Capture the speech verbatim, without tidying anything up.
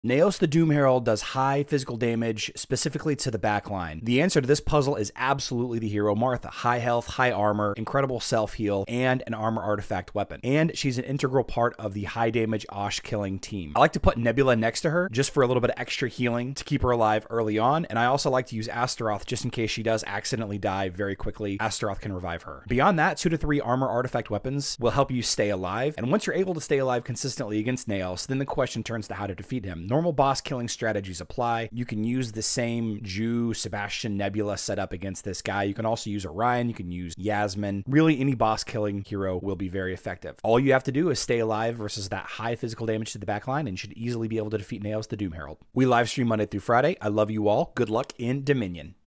Naos the Doomherald does high physical damage specifically to the backline. The answer to this puzzle is absolutely the hero Martha. High health, high armor, incredible self-heal, and an armor artifact weapon. And she's an integral part of the high damage Osh killing team. I like to put Nebula next to her just for a little bit of extra healing to keep her alive early on, and I also like to use Astaroth just in case she does accidentally die very quickly. Astaroth can revive her. Beyond that, two to three armor artifact weapons will help you stay alive, and once you're able to stay alive consistently against Naos, then the question turns to how to defeat him. Normal boss killing strategies apply. You can use the same Ju, Sebastian, Nebula setup against this guy. You can also use Orion. You can use Yasmin. Really, any boss killing hero will be very effective. All you have to do is stay alive versus that high physical damage to the backline, and should easily be able to defeat Naos the Doomherald. We live stream Monday through Friday. I love you all. Good luck in Dominion.